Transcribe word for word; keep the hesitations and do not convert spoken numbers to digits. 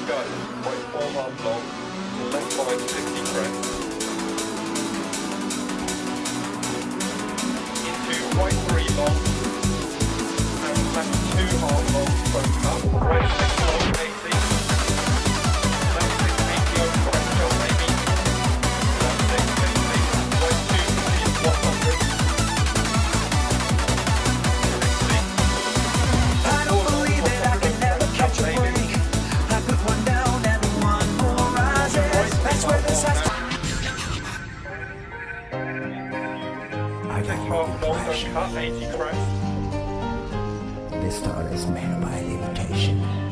go. Right four arm long, left five fifty crest. Into right three long, and left two half long, front up. Right six long, eighty. Left six eighty over right jump maybe. Left six fifty. Right two fifty, one hundred. I don't believe it, I can never catch a break. I put one down and one more rises. That's where this has to I Six got half long, flash. don't cut, eighty crest. This style is made by limitation.